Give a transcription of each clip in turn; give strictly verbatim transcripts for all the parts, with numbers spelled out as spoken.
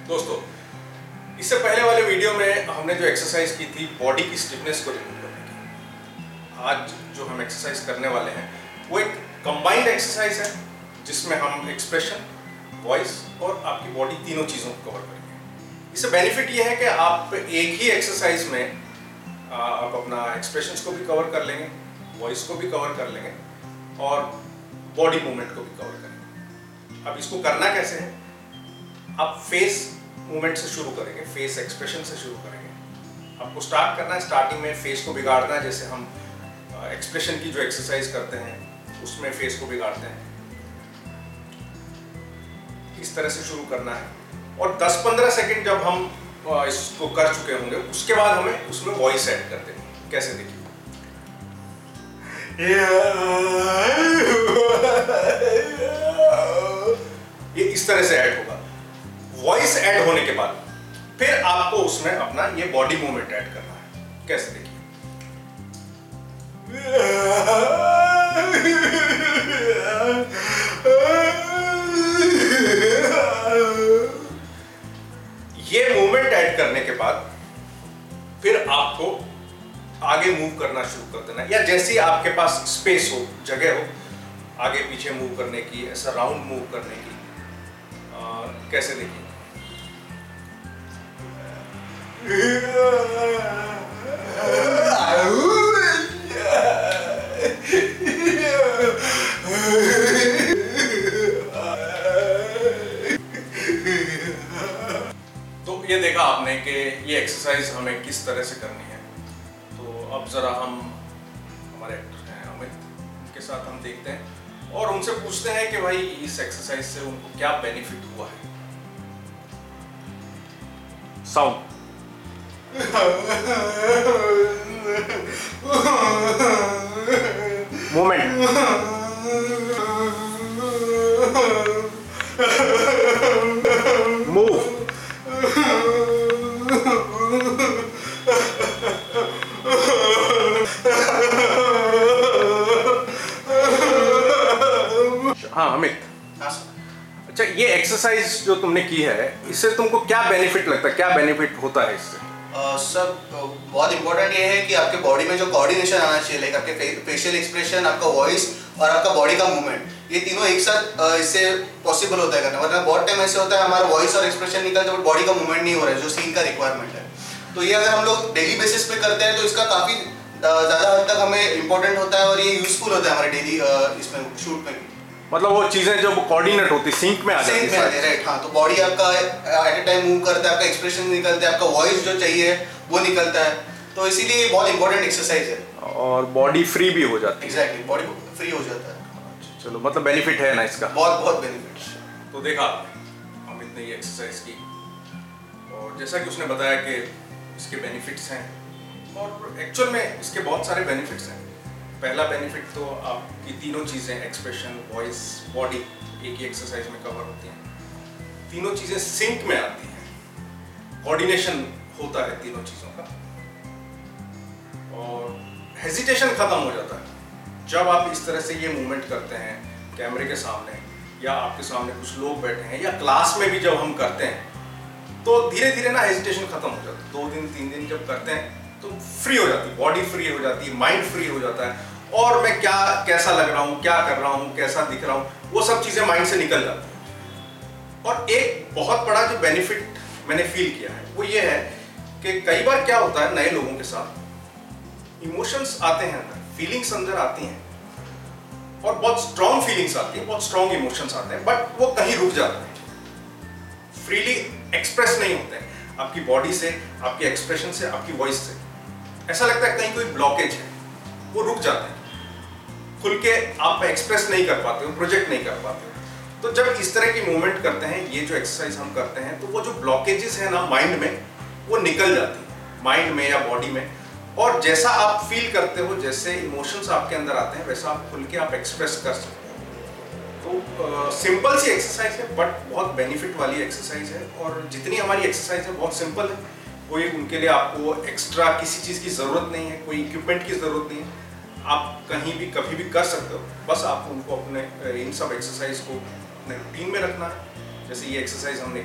दोस्तों, इससे पहले वाले वीडियो में हमने जो एक्सरसाइज की थी बॉडी की स्टिफनेस को रिमूव करने की, आज जो हम एक्सरसाइज करने वाले हैं वो एक कंबाइंड एक्सरसाइज है जिसमें हम एक्सप्रेशन, वॉइस और आपकी बॉडी तीनों चीज़ों को कवर करेंगे। इससे बेनिफिट ये है कि आप एक ही एक्सरसाइज में आप अपना एक्सप्रेशंस को भी कवर कर लेंगे, वॉइस को भी कवर कर लेंगे और बॉडी मूवमेंट को भी कवर करेंगे। अब इसको करना कैसे है, आप फेस मूवमेंट से शुरू करेंगे, फेस एक्सप्रेशन से शुरू करेंगे। आपको स्टार्ट करना है, स्टार्टिंग में फेस को बिगाड़ना है, जैसे हम एक्सप्रेशन की जो एक्सरसाइज करते हैं उसमें फेस को बिगाड़ते हैं, इस तरह से शुरू करना है। और दस पंद्रह सेकंड जब हम इसको कर चुके होंगे उसके बाद हमें उसमें वॉइस ऐड कर देंगे। कैसे देखिए, ये इस तरह से ऐड होगा। वॉइस ऐड होने के बाद फिर आपको उसमें अपना ये बॉडी मूवमेंट ऐड करना है। कैसे देखिए, ये मूवमेंट ऐड करने के बाद फिर आपको आगे मूव करना शुरू कर देना, या जैसे ही आपके पास स्पेस हो, जगह हो, आगे पीछे मूव करने की, ऐसा राउंड मूव करने की। आ, कैसे देखिए, तो ये देखा आपने कि ये एक्सरसाइज हमें किस तरह से करनी है। तो अब जरा हम हमारे एक्टर हैं अमित, उनके साथ हम देखते हैं और उनसे पूछते हैं कि भाई इस एक्सरसाइज से उनको क्या बेनिफिट हुआ है। साउंड मूवमेंट मूव हाँ अमित, अच्छा ये एक्सरसाइज जो तुमने की है इससे तुमको क्या बेनिफिट लगता है, क्या बेनिफिट होता है इससे? सर uh, बहुत इंपॉर्टेंट ये है कि आपके बॉडी में जो कोऑर्डिनेशन आना चाहिए, लाइक आपके फे, फेशियल एक्सप्रेशन, आपका वॉइस और आपका बॉडी का मूवमेंट, ये तीनों एक साथ uh, इससे पॉसिबल होता है करना। वरना बहुत टाइम ऐसे होता है हमारा वॉइस और एक्सप्रेशन निकलता है बट बॉडी का मूवमेंट नहीं हो रहा है जो सीन का रिक्वायरमेंट है। तो ये अगर हम लोग डेली बेसिस पे करते हैं तो इसका काफ़ी ज़्यादा हद तक हमें इंपॉर्टेंट होता है और ये यूजफुल होता है हमारे डेली uh, इसमें शूट में भी। मतलब वो चीजें जो कोऑर्डिनेट होती है, सिंक में आ जाती है, राइट। हाँ, तो बॉडी आपका एट ए टाइम मूव करता है, आपका एक्सप्रेशन निकलता है, आपका वॉइस जो चाहिए वो निकलता है। तो इसीलिए बहुत इंपॉर्टेंट एक्सरसाइज है और बॉडी फ्री भी हो जाती है। एग्जैक्टली, बॉडी फ्री हो जाता है। चलो, मतलब बेनिफिट है ना इसका, बहुत बहुत बेनिफिट। तो देखा अमित ने ये एक्सरसाइज की और जैसा कि उसने बताया कि इसके बेनिफिट्स हैं और एक्चुअल में इसके बहुत सारे बेनिफिट्स हैं। पहला बेनिफिट तो आपकी तीनों चीज़ें, एक्सप्रेशन, वॉइस, बॉडी एक ही एक्सरसाइज में कवर होती हैं। तीनों चीज़ें सिंक में आती हैं, कोऑर्डिनेशन होता है तीनों चीज़ों का और हेजिटेशन खत्म हो जाता है। जब आप इस तरह से ये मूवमेंट करते हैं कैमरे के सामने या आपके सामने कुछ लोग बैठे हैं या क्लास में भी जब हम करते हैं तो धीरे धीरे ना हेजिटेशन खत्म हो जाता है। दो दिन तीन दिन जब करते हैं तो फ्री हो जाती है, बॉडी फ्री हो जाती है, माइंड फ्री हो जाता है और मैं क्या कैसा लग रहा हूँ, क्या कर रहा हूँ, कैसा दिख रहा हूँ, वो सब चीज़ें माइंड से निकल जाती हैं। और एक बहुत बड़ा जो बेनिफिट मैंने फील किया है वो ये है कि कई बार क्या होता है नए लोगों के साथ, इमोशंस आते हैं अंदर, फीलिंग्स अंदर आती हैं और बहुत स्ट्रॉन्ग फीलिंग्स आती हैं, बहुत स्ट्रॉन्ग इमोशंस आते हैं, बट वो कहीं रुक जाते हैं, फ्रीली एक्सप्रेस नहीं होते हैं आपकी बॉडी से, आपके एक्सप्रेशन से, आपकी वॉइस से। ऐसा लगता है कहीं कोई ब्लॉकेज है, वो रुक जाते हैं, खुल के आप एक्सप्रेस नहीं कर पाते हो, प्रोजेक्ट नहीं कर पाते हो। तो जब इस तरह की मूवमेंट करते हैं, ये जो एक्सरसाइज हम करते हैं, तो वो जो ब्लॉकेजेस है ना माइंड में, वो निकल जाती है माइंड में या बॉडी में, और जैसा आप फील करते हो, जैसे इमोशंस आपके अंदर आते हैं, वैसा आप खुल के आप एक्सप्रेस कर सकते हो। तो सिंपल uh, सी एक्सरसाइज है बट बहुत बेनिफिट वाली एक्सरसाइज है और जितनी हमारी एक्सरसाइज है बहुत सिंपल है। कोई उनके लिए आपको एक्स्ट्रा किसी चीज़ की ज़रूरत नहीं है, कोई इक्विपमेंट की ज़रूरत नहीं है, आप कहीं भी कभी भी कर सकते हो। बस आपको उनको अपने इन सब एक्सरसाइज को अपने रूटीन में रखना है। जैसे ये एक्सरसाइज हमने की,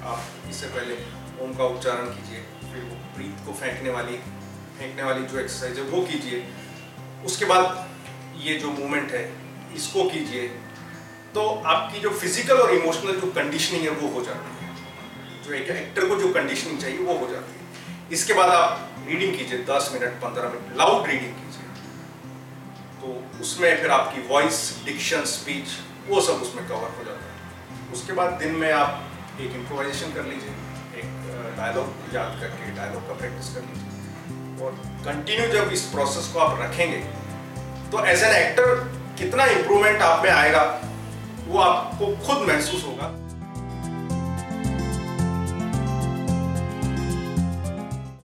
आप इससे पहले ओम का उच्चारण कीजिए, फिर वो ब्रीथ को फेंकने वाली फेंकने वाली जो एक्सरसाइज है वो कीजिए, उसके बाद ये जो मूवमेंट है इसको कीजिए। तो आपकी जो फिजिकल और इमोशनल जो कंडीशनिंग है वो हो जाती है, जो एक एक्टर को जो कंडीशनिंग चाहिए वो हो जाती है। इसके बाद आप रीडिंग कीजिए, दस मिनट पंद्रह मिनट लाउड रीडिंग कीजिए, तो उसमें फिर आपकी वॉइस, डिक्शन, स्पीच वो सब उसमें कवर हो जाता है। उसके बाद दिन में आप एक इम्प्रोवाइजेशन कर लीजिए, एक डायलॉग याद करके डायलॉग का प्रैक्टिस कर लीजिए, और कंटिन्यू जब इस प्रोसेस को आप रखेंगे तो एज एन एक्टर कितना इम्प्रूवमेंट आप में आएगा वो आपको खुद महसूस होगा।